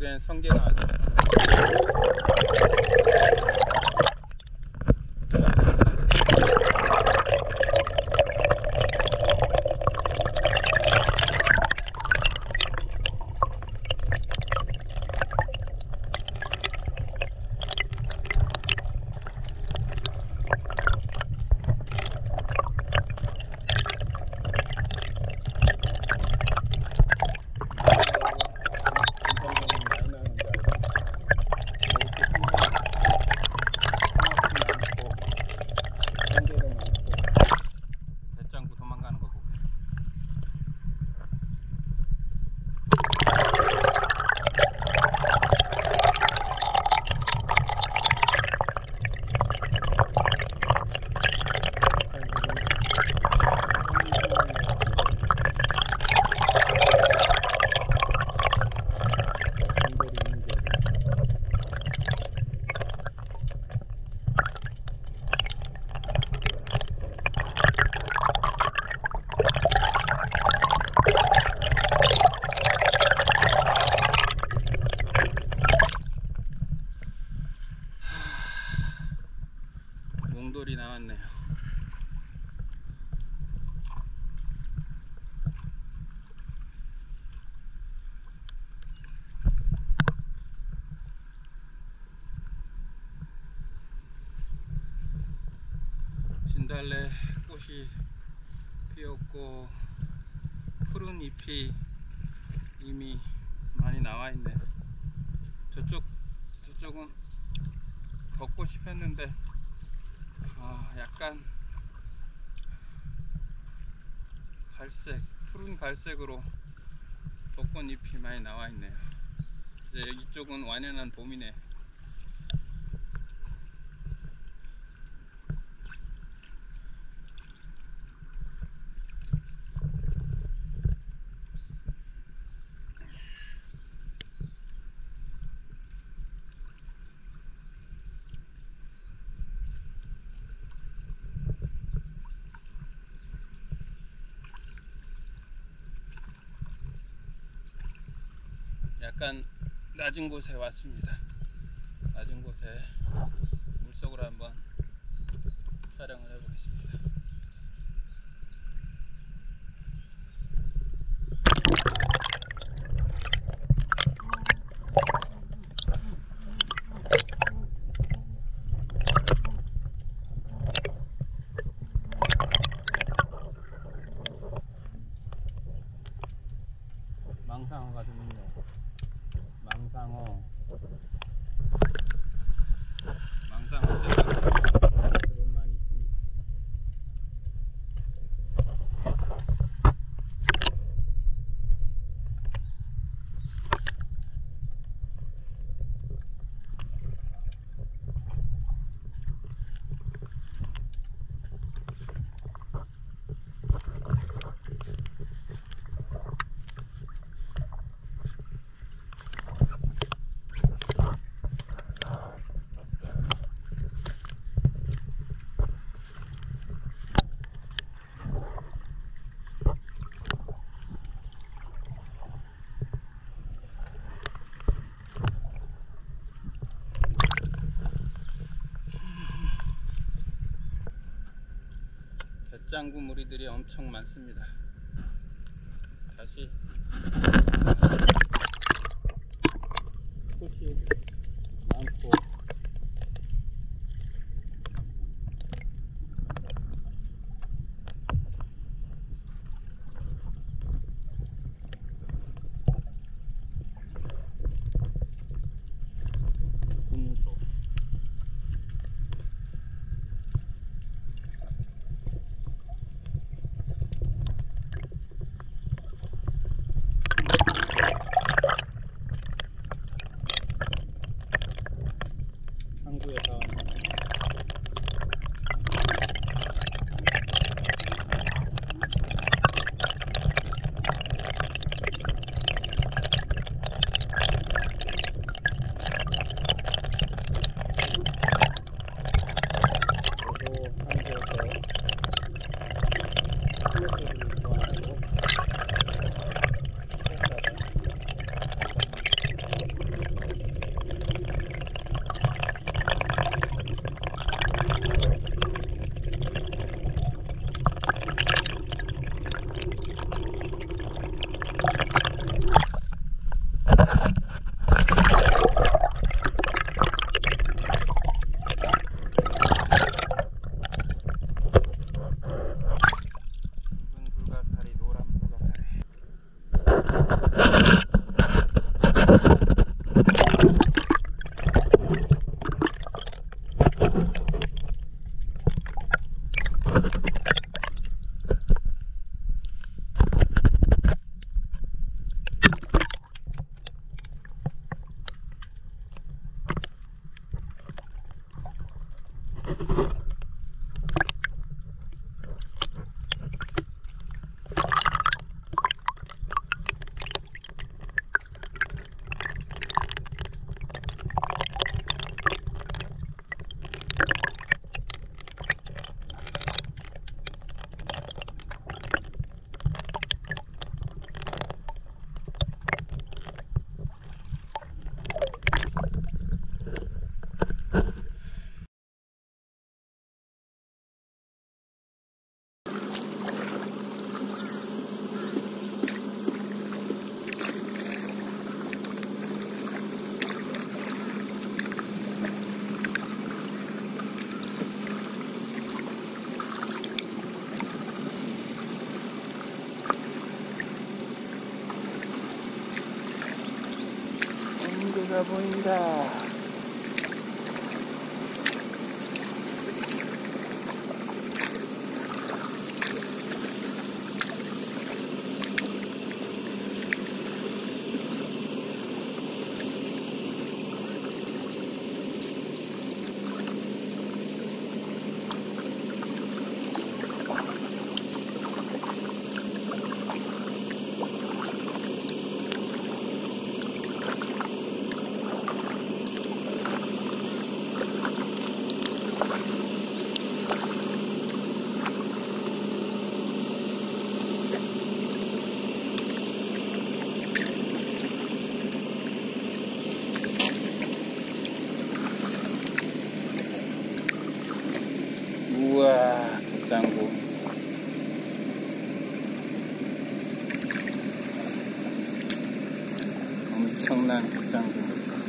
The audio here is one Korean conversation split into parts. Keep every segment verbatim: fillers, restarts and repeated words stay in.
이번엔 성게가 아주 몽돌이 나왔네요. 진달래 꽃이 피었고 푸른 잎이 이미 많이 나와 있네요. 저쪽 저쪽은 벚꽃이 폈는데 아, 약간 갈색, 푸른 갈색으로 벚꽃잎이 많이 나와 있네요. 이제 이쪽은 완연한 봄이네. 약간 낮은 곳에 왔습니다. 낮은 곳에 물속으로 한번 촬영을 해보겠습니다. 망상어가 좀 있네. 망상어. 망상어 좀 많이 있습니다. 뱃장구 무리들이 엄청 많습니다. 다시 꽃이 많고 분소 개가 보인다. 우와, 갯장구. 엄청난 갯장구.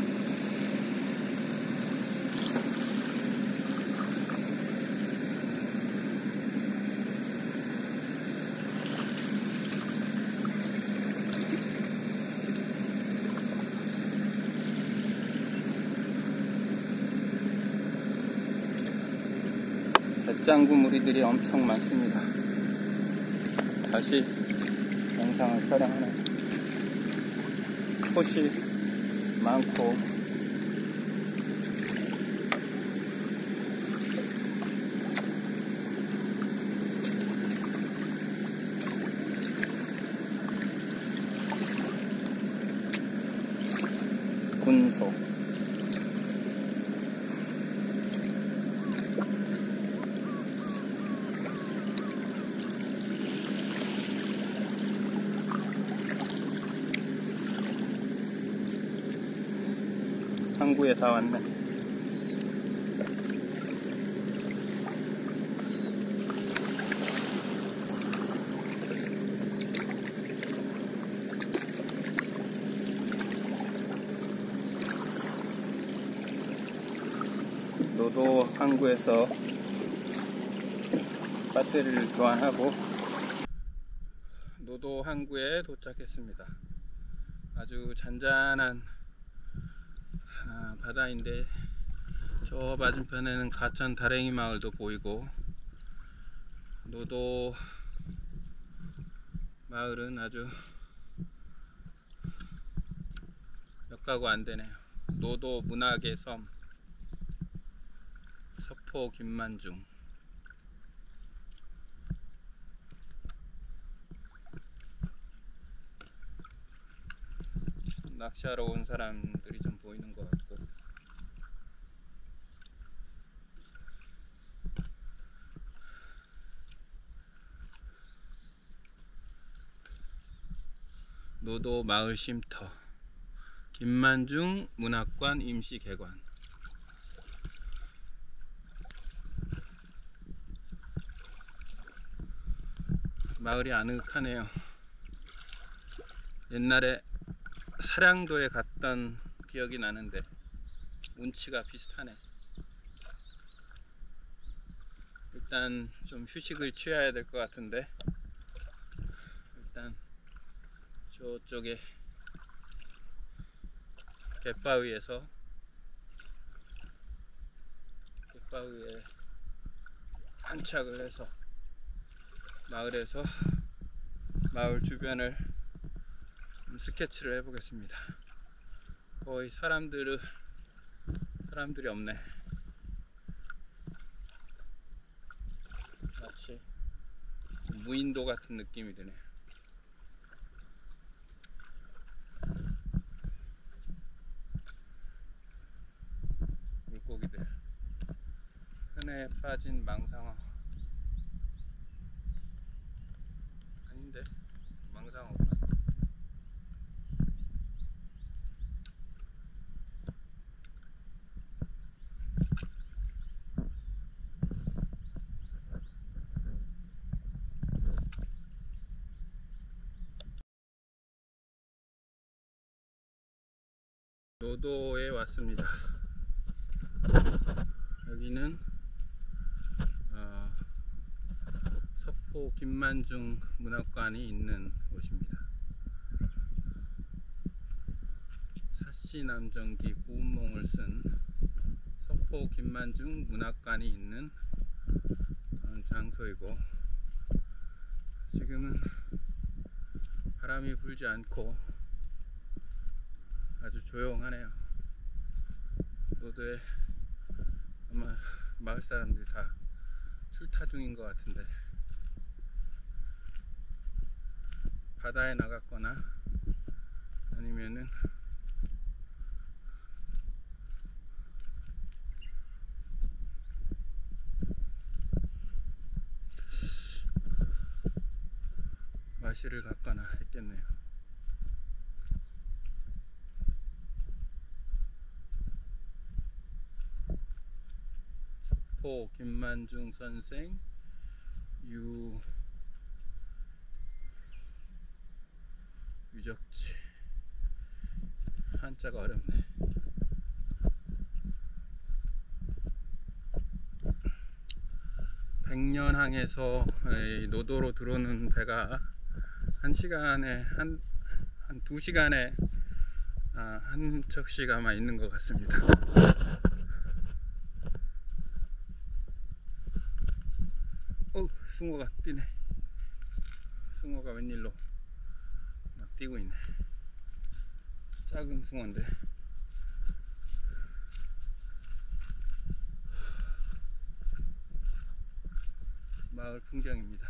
갯장구 무리들이 엄청 많습니다. 다시 영상을 촬영하는 곳이 많고 군소 항구에 다 왔네. 노도 항구에서 배터리를 교환하고 노도 항구에 도착했습니다. 아주 잔잔한 아, 바다인데 저 맞은편에는 가천 다랭이 마을도 보이고 노도 마을은 아주 몇 가구 안 되네요. 노도 문학의 섬 서포 김만중. 낚시하러 온 사람들이 좀 보이는 것 같고 노도 마을 쉼터 김만중 문학관 임시 개관. 마을이 아늑하네요. 옛날에 사량도에 갔던 기억이 나는데 운치가 비슷하네. 일단 좀 휴식을 취해야 될 것 같은데 일단 저쪽에 갯바위에서 갯바위에 안착을 해서 마을에서 마을 주변을 스케치를 해보겠습니다. 거의 사람들은 사람들이 없네. 마치 무인도 같은 느낌이 드네. 물고기들, 흔해 빠진 망상어. 아닌데 망상어구나. 노도에 왔습니다. 여기는 어, 서포 김만중 문학관이 있는 곳입니다. 한시남정기 구운몽을 쓴 서포 김만중 문학관이 있는 그런 장소이고, 지금은 바람이 불지 않고 아주 조용하네요. 노도에 아마 마을 사람들이 다 출타 중인 것 같은데, 바다에 나갔거나 아니면은 마시를 갔거나 했겠네요. 서포 김만중 선생 유 유적지. 한자가 어렵네. 백년항에서 노도로 들어오는 배가 한 시간에 한, 한 두 시간에 아, 한 척씩 아마 있는 것 같습니다. 어, 숭어가 뛰네. 숭어가 웬일로 막 뛰고 있네. 작은 숭어인데. 마을 풍경입니다.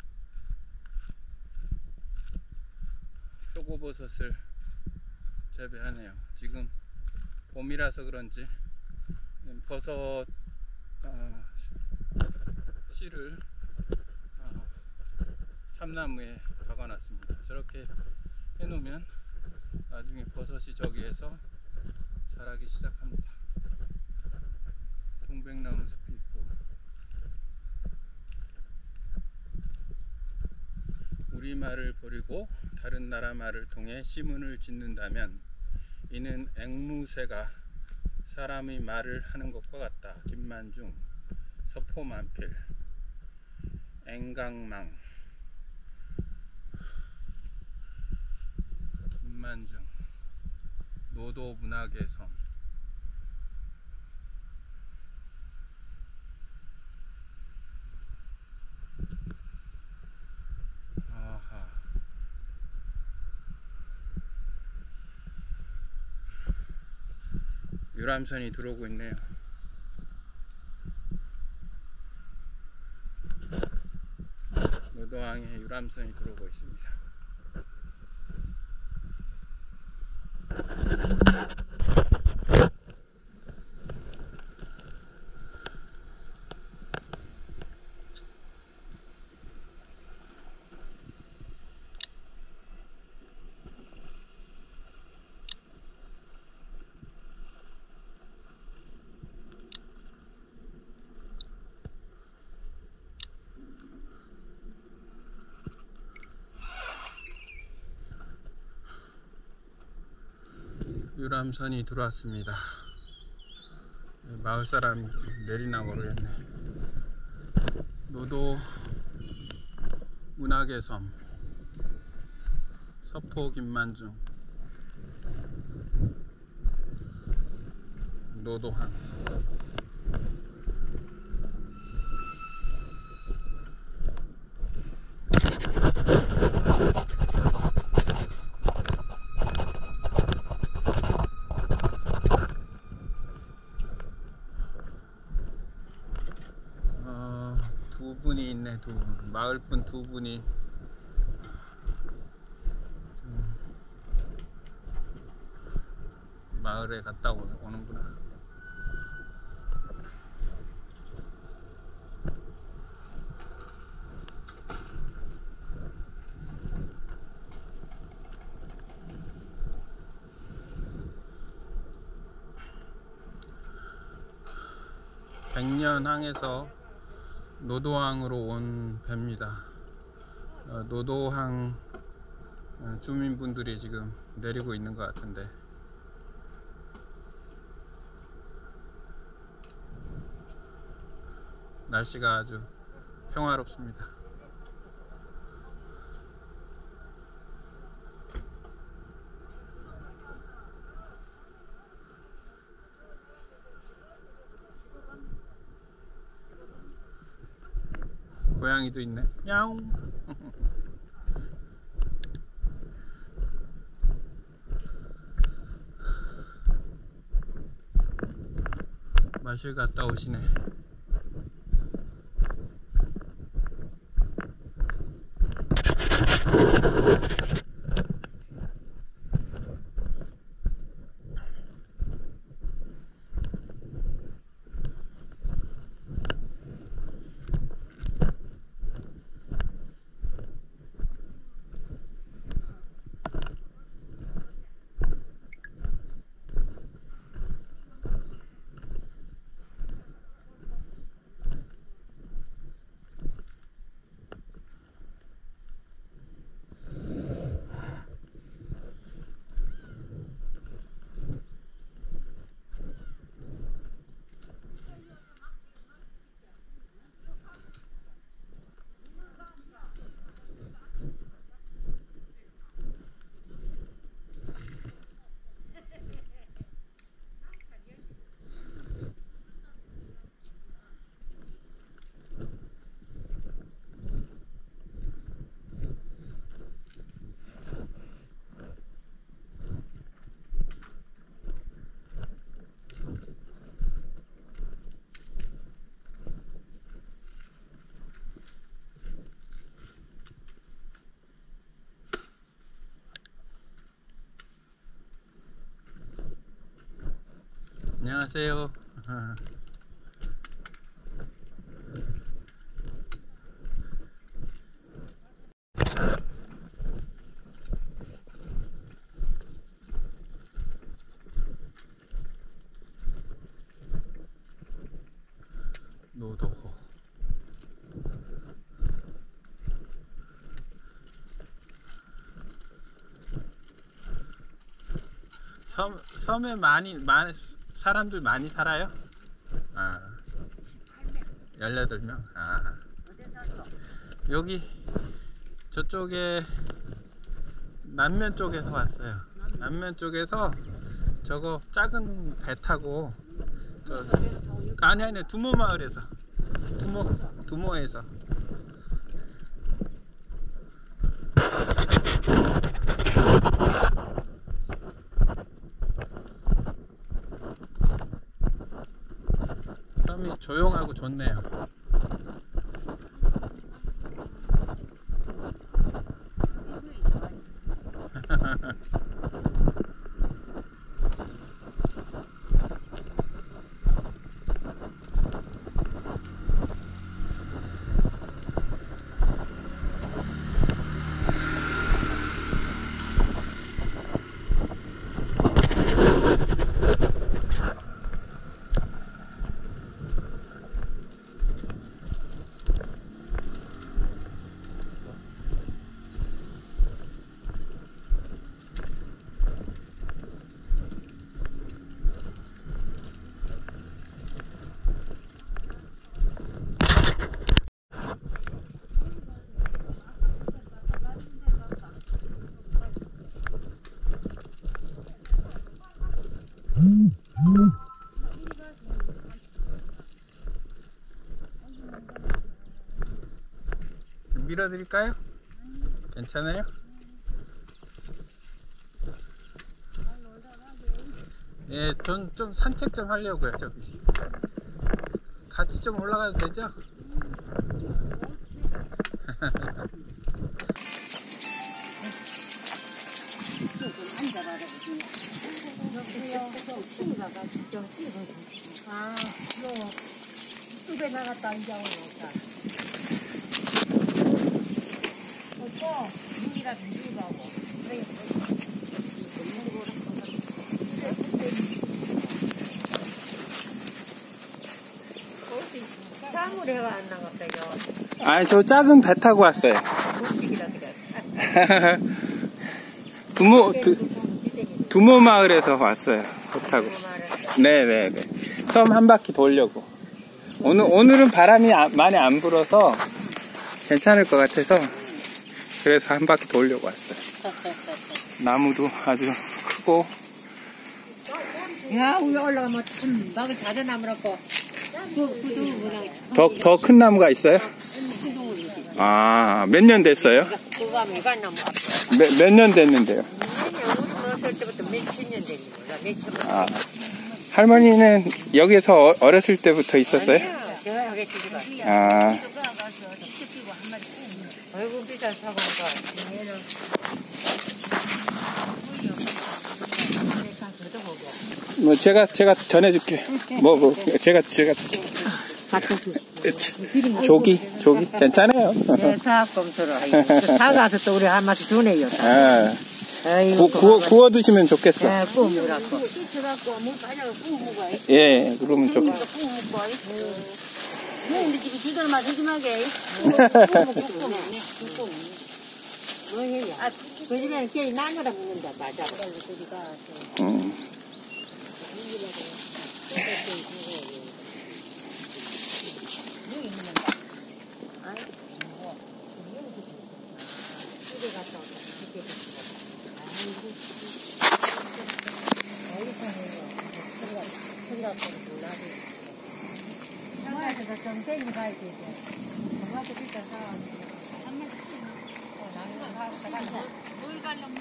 표고버섯을 재배하네요. 지금 봄이라서 그런지 버섯 어, 씨를 어, 참나무에 박아놨습니다. 저렇게 해놓으면 나중에 버섯이 저기에서 자라기 시작합니다. 동백나무 숲이 있고, 우리말을 버리고 다른 나라 말을 통해 시문을 짓는다면 이는 앵무새가 사람의 말을 하는 것과 같다. 김만중, 서포만필, 앵강망. 김만중, 노도 문학의 섬. 아하. 유람선이 들어오고 있네요. 노도항에 유람선이 들어오고 있습니다. 유람선이 들어왔습니다. 마을 사람 내리나 모르겠네. 노도 문학의 섬 서포 김만중 노도항. 어, 두 분이 있네. 두 분. 마을분 두 분이 마을에 갔다 오는구나. 백년항에서 노도항으로 온 배입니다. 어, 노도항 주민분들이 지금 내리고 있는 것 같은데, 날씨가 아주 평화롭습니다. 고양이도 있네. 야옹. 마실 갔다 오시네. 안녕하세요. 노도호. 섬, 섬에 많이, 많이 사람들 많이 살아요? 아, 열여덟 명? 아, 여기 저쪽에 남면 쪽에서 왔어요. 남면 쪽에서 저거 작은 배 타고 저, 아니 아니 두모 마을에서 두모 두모에서 섬이 조용하고 좋네요. 밀어드릴까요? 괜찮아요? 예, 전 좀 산책 좀 하려고요. 저기 같이 좀 올라가도 되죠? 아, 너 숲에 나갔다 이제 오니까. 또 물이라도 물고 가고. 그래. 짱으로 해가 안 나갔다요. 아, 저 작은 배 타고 왔어요. 목식이라 그래. 두모 두, 두모 마을에서 왔어요. 배 타고. 네네네. 섬 한 바퀴 돌려고. 오늘 오늘은 바람이 아, 많이 안 불어서 괜찮을 것 같아서 그래서 한 바퀴 돌려고 왔어요. 나무도 아주 크고. 야, 위에 올라가면 참 막을 자대 나무라고. 더 더 큰 나무가 있어요? 아, 몇 년 됐어요? 그거 메가나무 몇, 몇 년 됐는데요? 우리 어릴 때부터 몇십 년 된 거야. 몇천 년. 아, 할머니는 여기서 어- 어렸을 때부터 있었어요? 아니야, 제가 여기 집이가. 아, 아이고 비잘 사고 가. 뭐 제가 제가 전해줄게. 뭐 뭐 제가 제가 조기 조기 괜찮아요. 네, 사업검수로 사가서 또 우리 한 마씩 주네요. 아, 아이고, 구, 구워 구워 드시면 좋겠어. 네, 구워 먹으라고. 씻어갖고 뭐 가냐고 구워 먹어야 돼. 예, 그러면 좋겠어. 구워 먹고. 뭐 우리 집이 지들만 조심하게. 구워 먹고 구워 먹네. 구워 먹네. 뭐 해야? 아, 그 집에는 걔 나누라 먹는다. 맞아. 음. 정생이 가야 되죠. 정말도 비싼 사람. 물 갈라면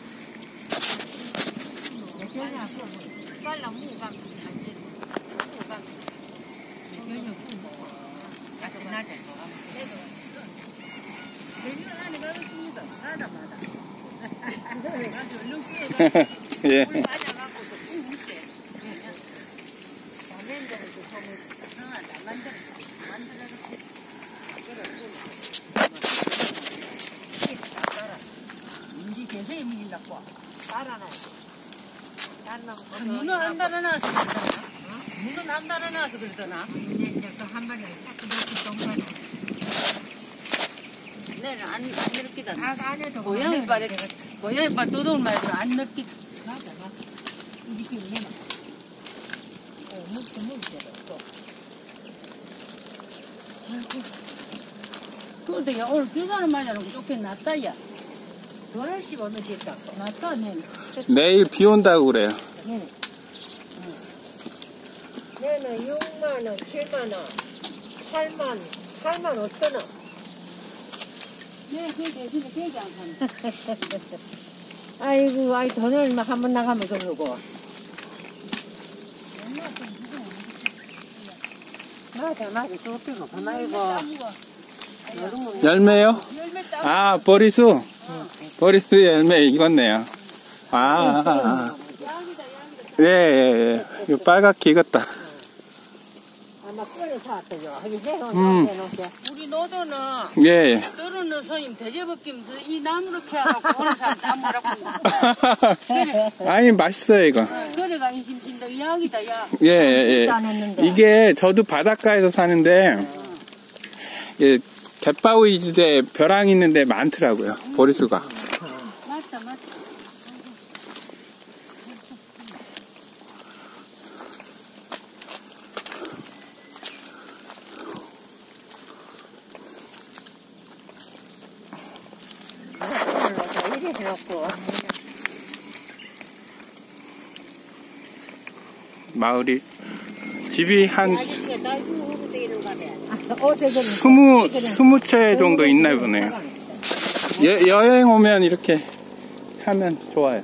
갈라 무감 무감 연유 먹어. 같이 나자. 내년 안에 가겠습니다. 가자마자. 가서 얼른 쓰여가. 예. 물 맞아갖고서 꾹 묶게. 자면들을 그 섬을 상하다 만들어 만들어서. 인지 개성이 밀리려고 달아놔. 문은 안 달아놔서 그러더나? 문은 안 달아놔서 그러더나? 이제 이제 또 한 마리 딱 이렇게 동반해. 내는 안, 안 느끼다. 아, 안 해도. 고양이 발에, 고양이 발 두둥 말해서 안 느끼. 맞아, 맞아. 이렇게 내놔. 어, 먹도 먹지, 또. 아이고. 그런데 야, 오늘 비가는 말이라고 좋게 낫다, 야. 도라씩 어느 됐다. 낫다, 네. 내일 비 온다고 그래요. 네. 내는 육만 원, 칠만 원, 팔만, 팔만 오천 원. 네, 그게 진짜 되게 안 사네. 아이고, 아이 돈을 막 한 번 나가면 그러고. 맞아, 맞아, 좋대고 가만히고. 열매요? 아, 보리수. 보리수 열매 익었네요. 아, 아, 아. 예, 예, 예. 이거 빨갛게 익었다. 아마 끓여 사왔대요. 여기 해놓은 음. 우리 노도는 예, 예. 떠르는 손님 대접업김서 이 나무로 캐갖고 오는 사람 나무라고. 아니, 맛있어요, 이거. 그래가 인심진다. 약이다, 약. 예, 예, 예. 이게 저도 바닷가에서 사는데, 예, 갯바위지대 벼랑 있는데 많더라고요, 보리수가. 맞다, 맞다. 이래 해놓고. 마을이, 집이 한 아저씨가 나이도 오고 되는 거네. 스무, 스무 채 정도 있나 보네요. 여, 여행 오면 이렇게 하면 좋아요.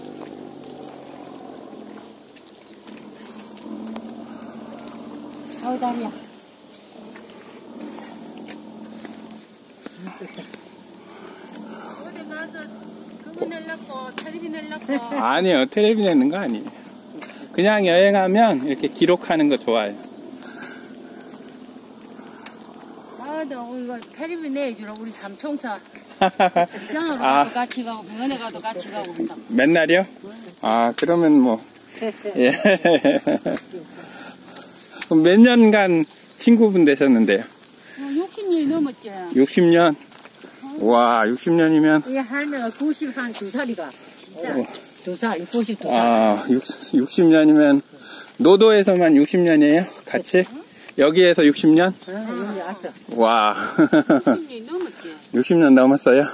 아우, 다리야. 어디 가서 그거 내려고, 텔레비 내려고. 아니요, 텔레비 내는 거 아니에요. 그냥 여행하면 이렇게 기록하는 거 좋아요. 아, 너 이거 텔레비 내주라, 우리 삼총사. 이장으로 아. 가도 같이 가고, 병원에 가도 같이 가고 한다. 맨날이요? 아, 그러면 뭐, 예. 그럼 몇 년간 친구분 되셨는데요? 육십 년이 넘었지. 육십 년? 와, 육십 년이면, 이 할매가 구십두 살이가. 어. 두 살, 구십두 살. 아, 육십 년이면, 노도에서만 육십 년이에요? 같이? 여기에서 육십 년? 응, 여기 왔어. 와. 육십 년이 넘었지. 육십 년 넘었어요?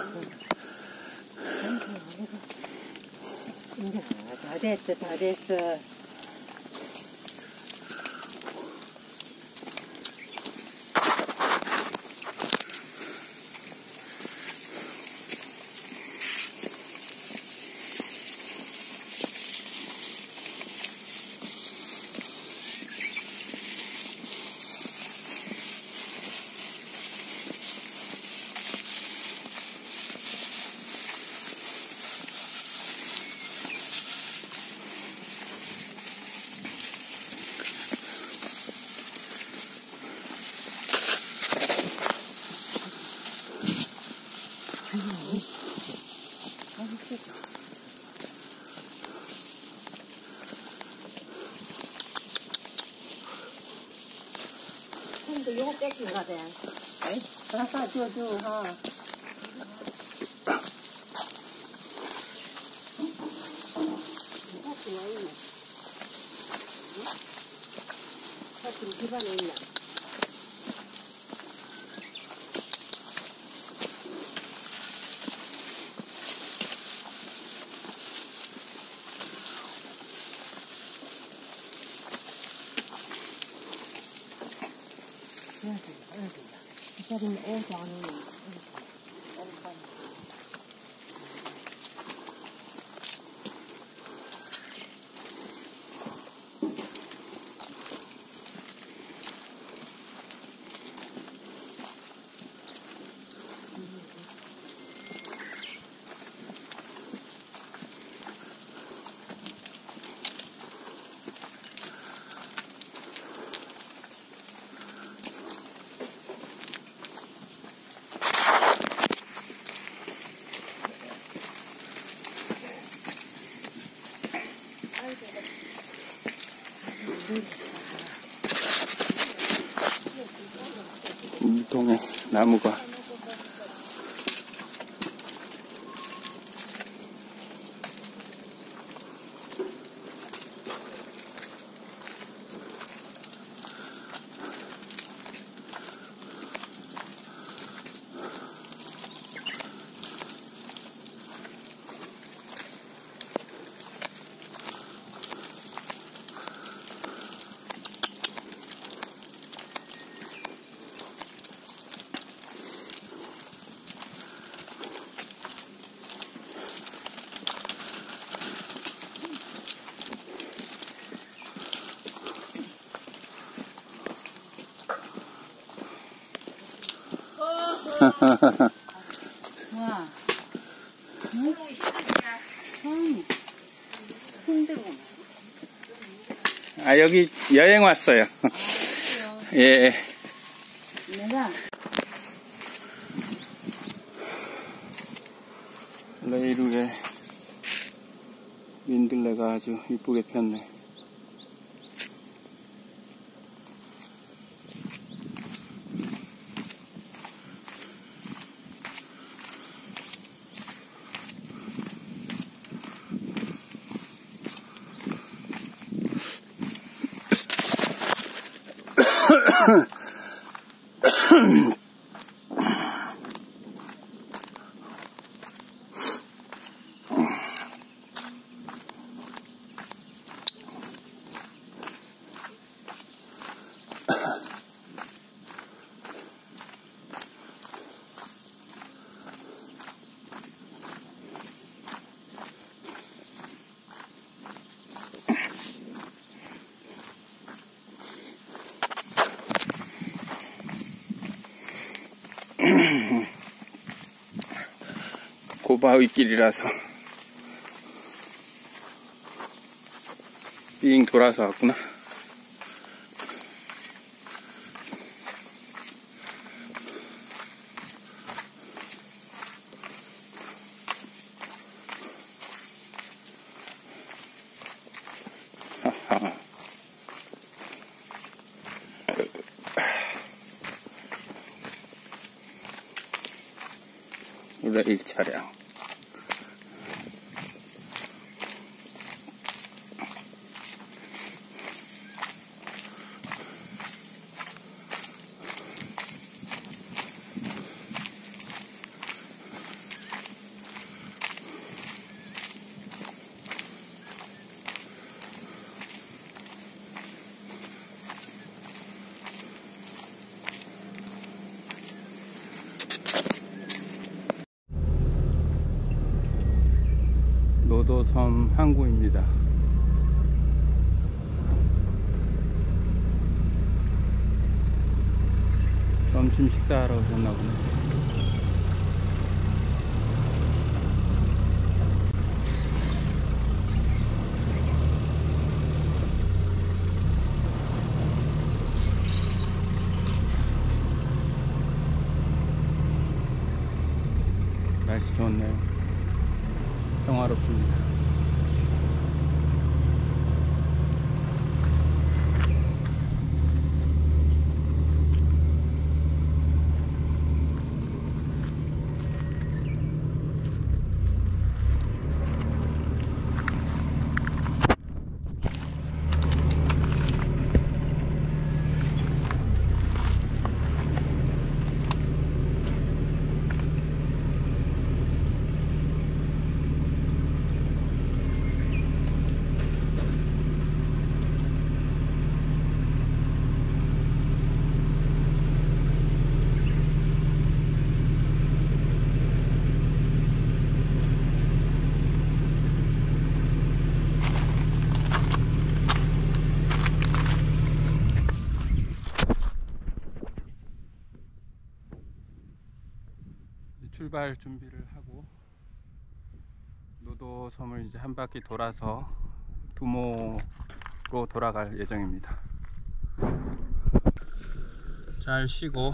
다 됐어, 다 됐어. 요거 뺏긴 거다. 아까 저, 저, 하. 사실 집안에 있나? 이자리는 옷이 안 오네. 물통에 나무가 와. 응? 응. 힘들고. 아, 여기 여행 왔어요. 아, 예. 내가 레이루에 민들레가 아주 이쁘게 폈네. 고바위길이라서 삥 돌아서 왔구나. 하하. 레일 차량. 노도섬 항구입니다. 점심 식사하러 오셨나 보네. 날씨 좋네요. 평화롭습니다. 출발 준비를 하고 노도섬을 이제 한 바퀴 돌아서 두모로 돌아갈 예정입니다. 잘 쉬고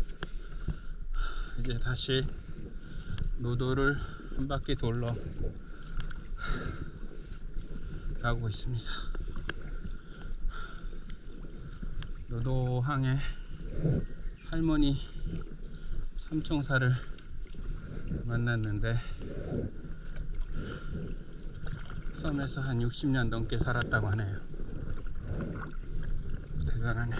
이제 다시 노도를 한 바퀴 돌러 가고 있습니다. 노도항에 할머니 삼총사를 만났는데 섬에서 한 육십 년 넘게 살았다고 하네요. 대단하네.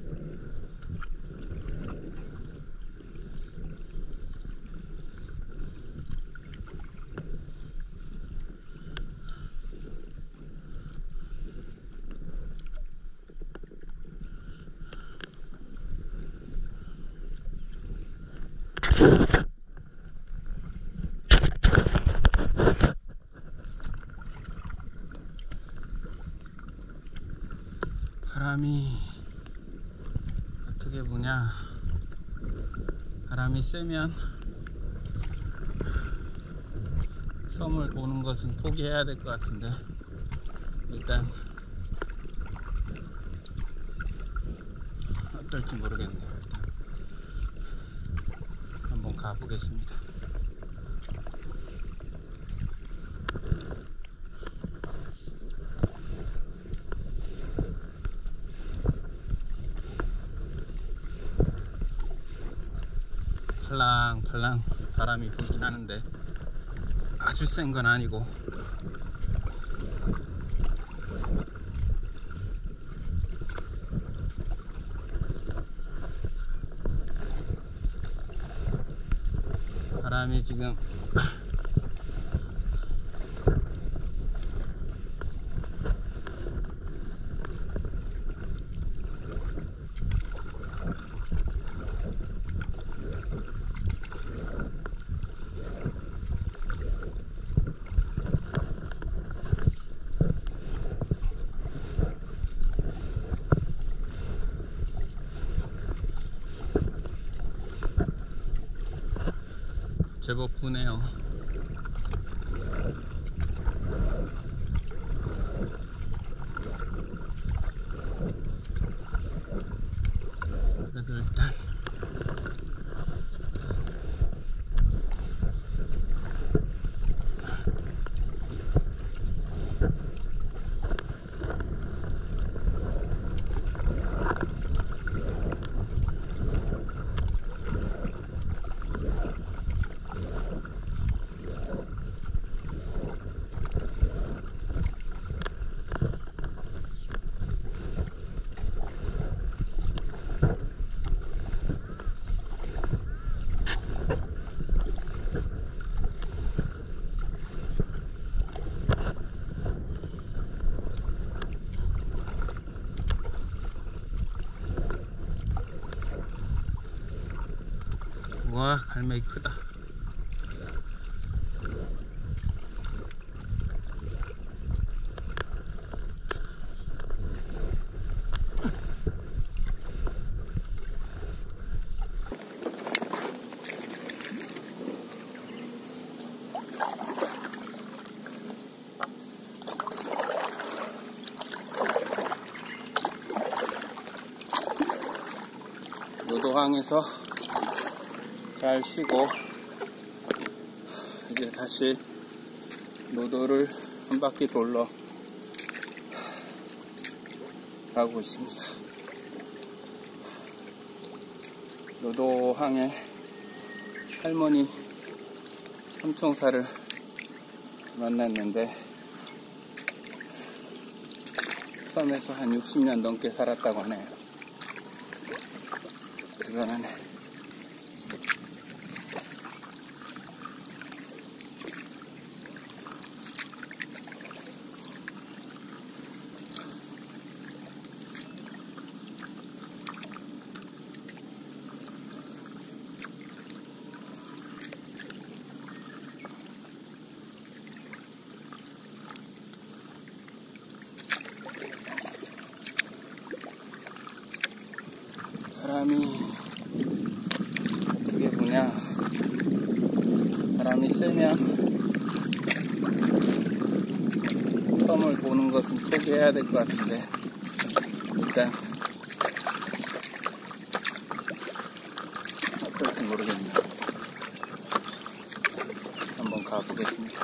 바람이 어떻게 부냐. 바람이 세면 섬을 보는 것은 포기해야 될 것 같은데 일단 어떨지 모르겠네요. 일단 한번 가보겠습니다. 팔랑팔랑 바람이 불긴 하는데 아주 센 건 아니고 바람이 지금 제법 부네요. 그래도 일단 와, 갈매기 크다. 노도항에서 잘 쉬고 이제 다시 노도를 한 바퀴 돌러 가고 있습니다. 노도항에 할머니 삼총사를 만났는데 섬에서 한 육십 년 넘게 살았다고 하네요. 대단하네. 바람이 어떻게 부냐. 그냥 섬을 보는 것은 포기해야 될 것 같은데, 일단 어떨지 모르겠네요. 한번 가보겠습니다.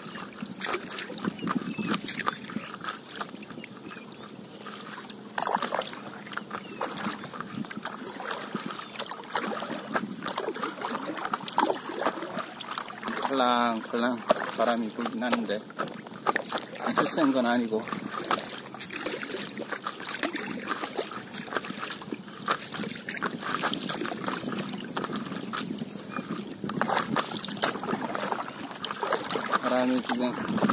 콜랑콜랑 바람이 불긴 하는데 아주 센 건 아니고, 바람이 지금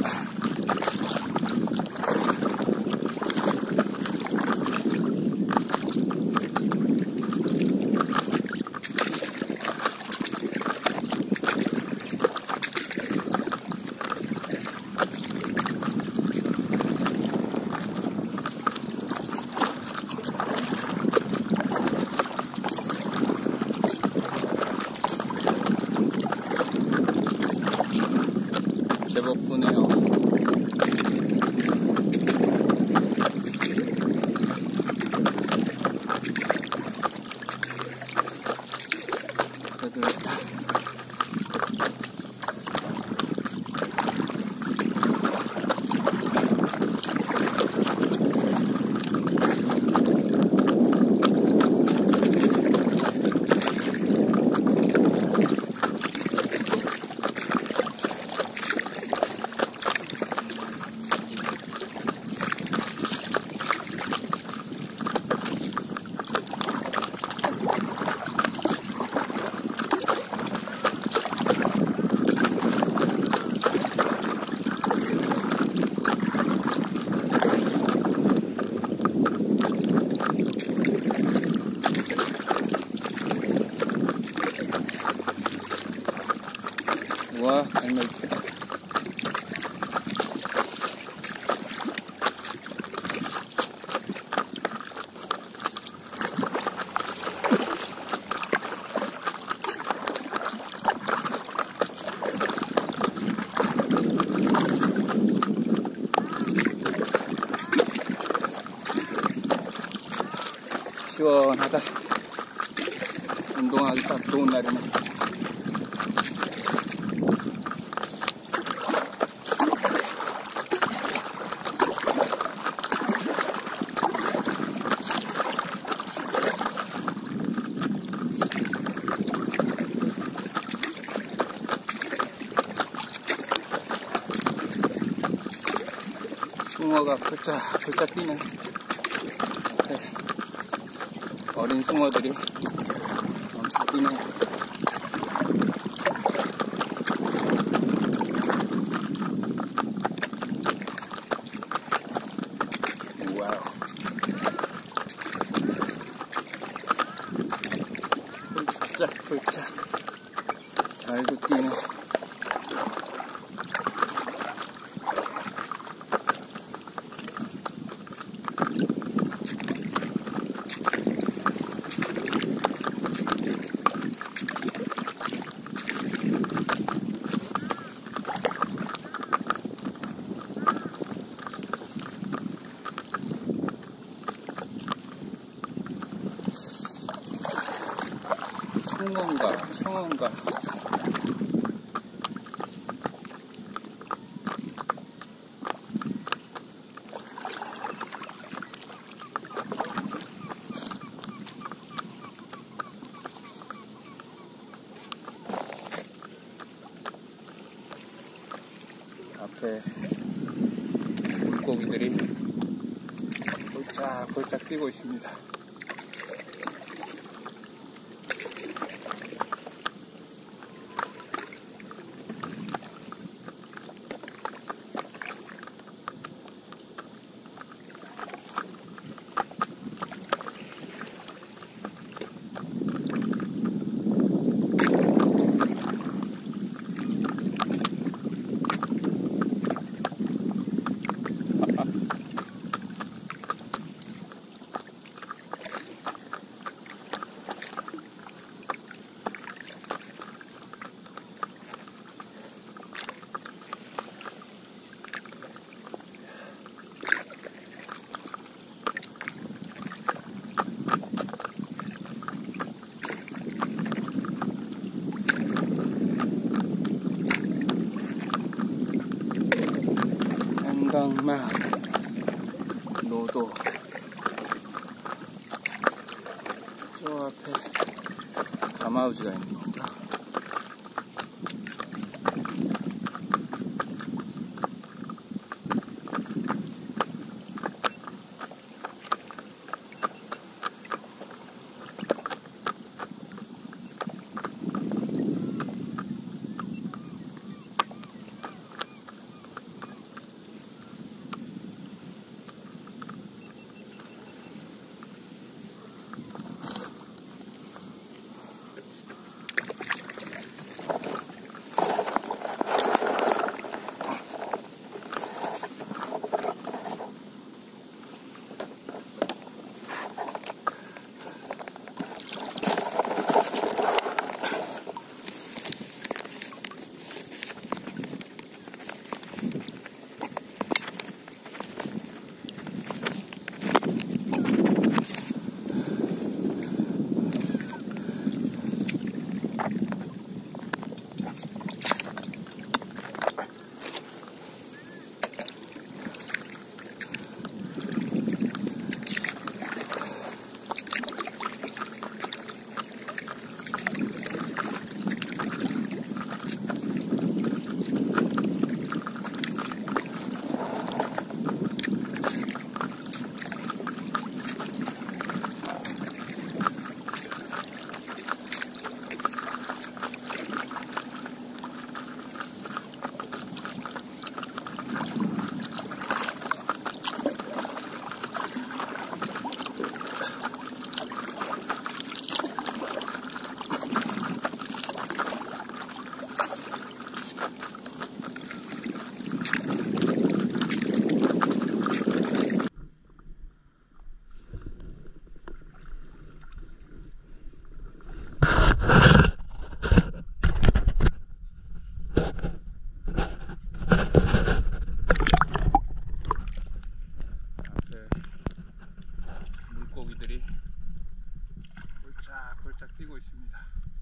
제법 부네요. 그래도 우와, 정말 이쁘다. 시원하다. 운동하기 딱 좋은 날이네. 숭어가 펄짝펄짝 뛰네. 어린 숭어들이 엄청 뛰네. 와우. 펄짝펄짝 잘도 뛰네. 숭어인가 청어인가. 앞에 물고기들이 볼짝볼짝 뛰고 있습니다. 노도. 저 앞에 가마우지가 있는 건가? 물고기들이 폴짝폴짝 뛰고 있습니다.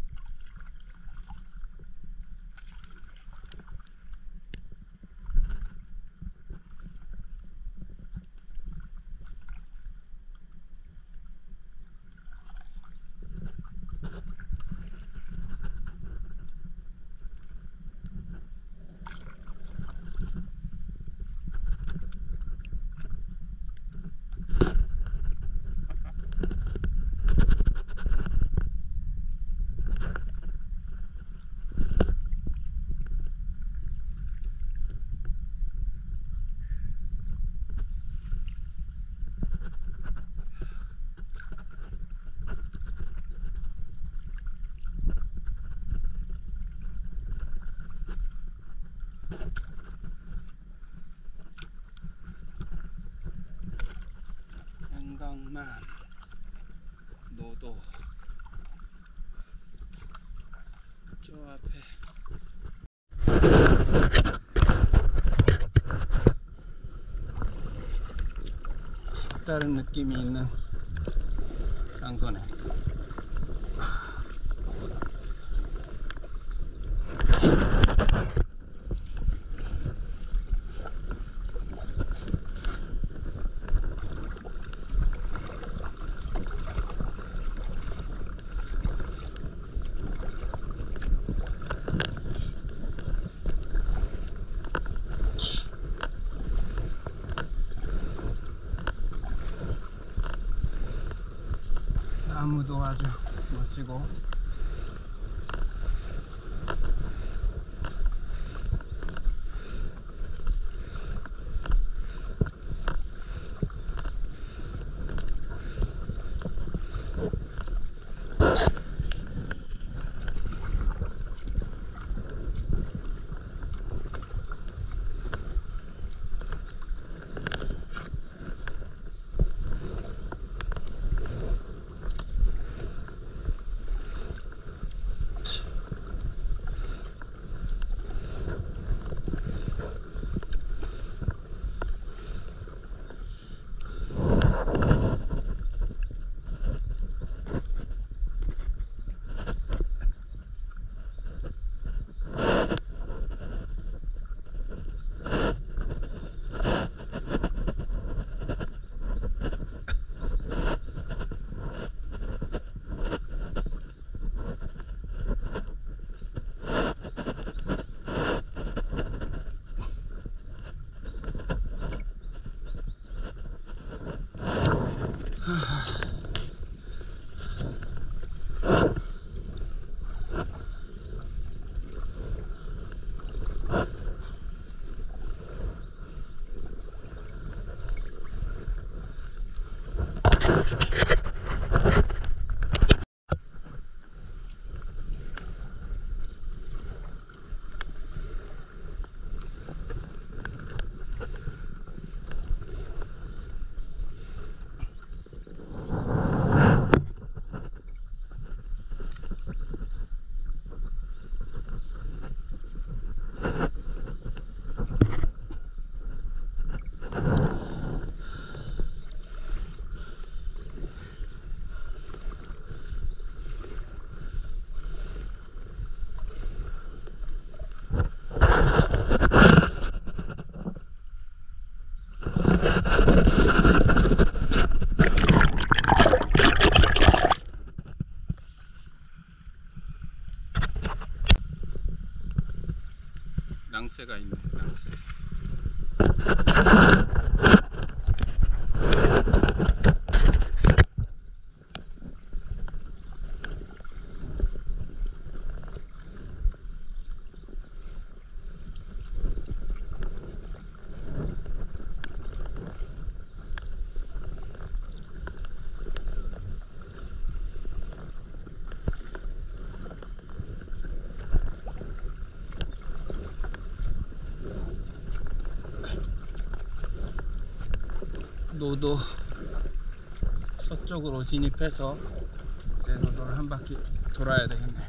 한강만 노도 저 앞에 다른 느낌이 있는 장소네. 나무도 아주 멋지고 낭새가 있네. 낭새. 노도 서쪽으로 진입해서 이제 노도를 한 바퀴 돌아야 되겠네.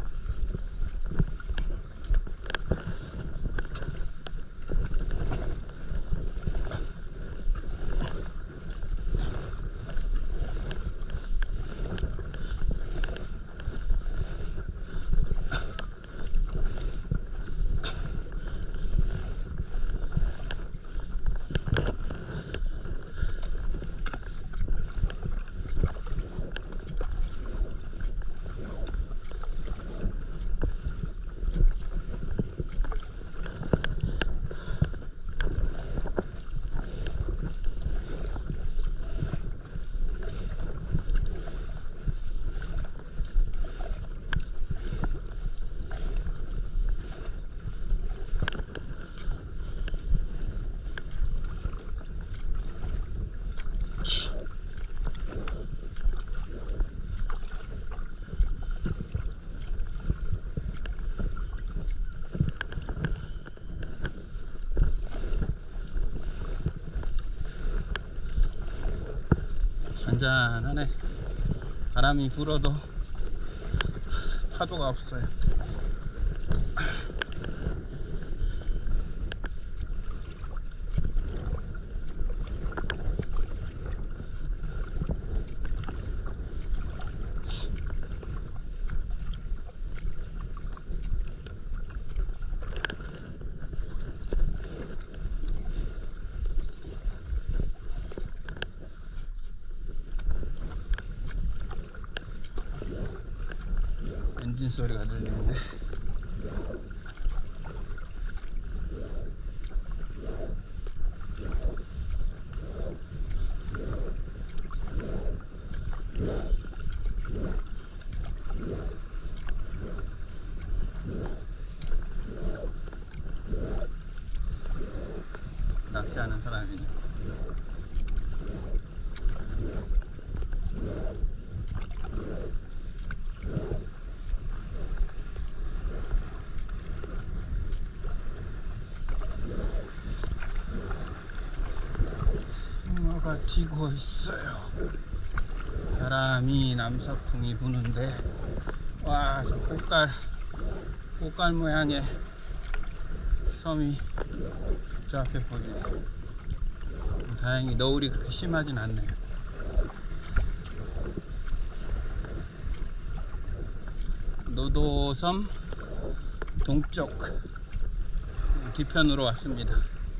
잔잔하네. 바람이 불어도 파도가 없어요. 엔진 소리가 들리는데 낚시하는 사람이네. 숭어가 튀고 있어요. 바람이 남서풍이 부는데, 와, 저 꽃갈 꽃갈 모양의 섬이 저 앞에 보이네. 다행히 너울이 그렇게 심하진 않네요. 노도섬 동쪽 뒤편으로 왔습니다.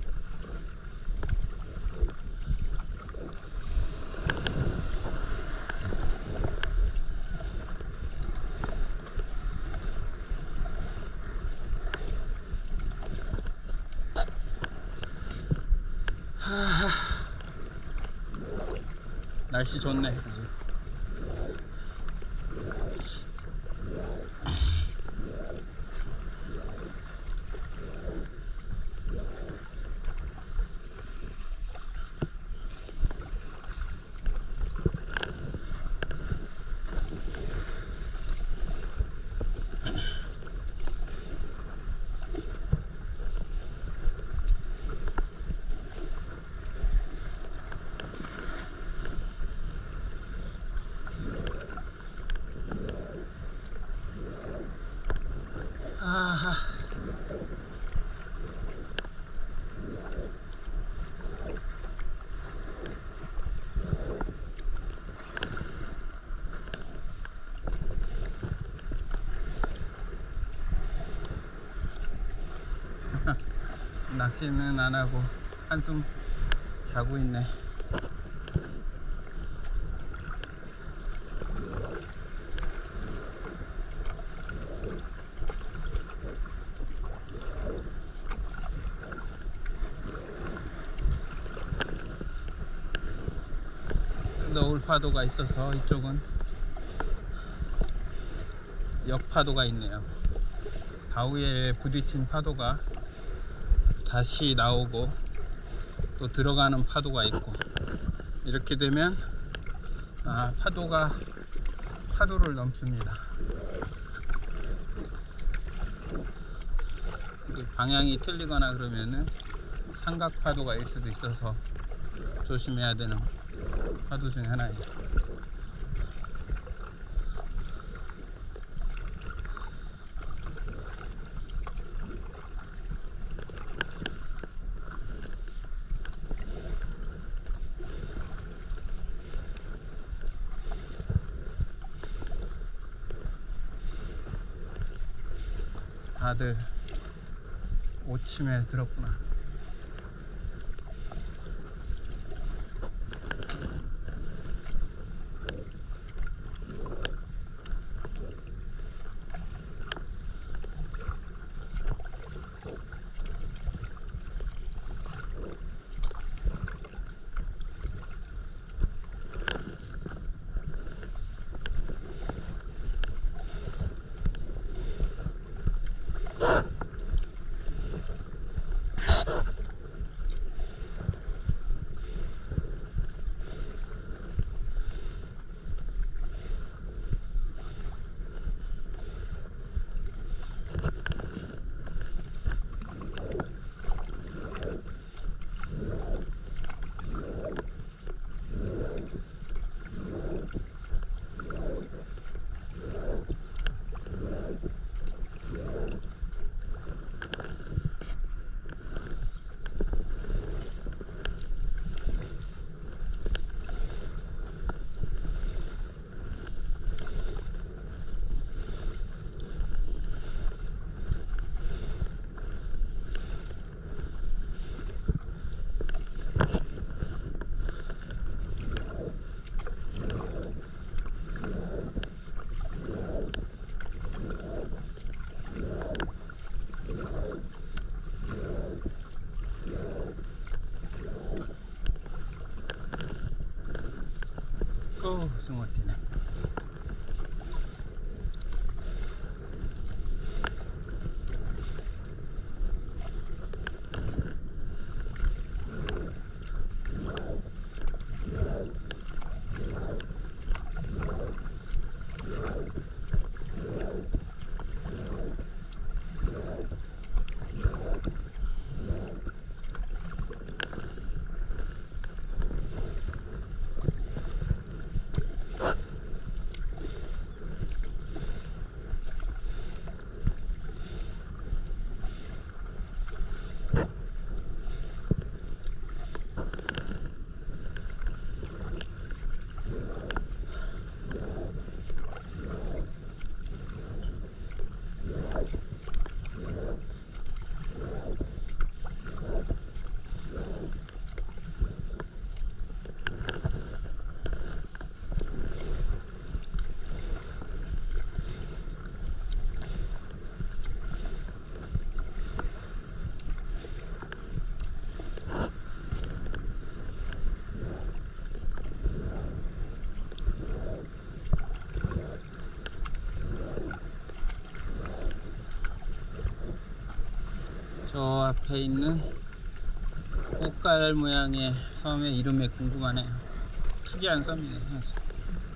하하, 날씨 좋네, 그지? 낚시는 안 하고 한숨 자고 있네. 너울 파도가 있어서 이쪽은 역파도가 있네요. 바위에 부딪힌 파도가 다시 나오고 또 들어가는 파도가 있고, 이렇게 되면 아, 파도가 파도를 넘습니다. 방향이 틀리거나 그러면은 삼각 파도가 일 수도 있어서 조심해야 되는 파도 중에 하나예요. 다들 오침에 들었구나. 어, 숭어 뛰네. 저 앞에 있는 꽃갈 모양의 섬의 이름이 궁금하네요. 특이한 섬이네요.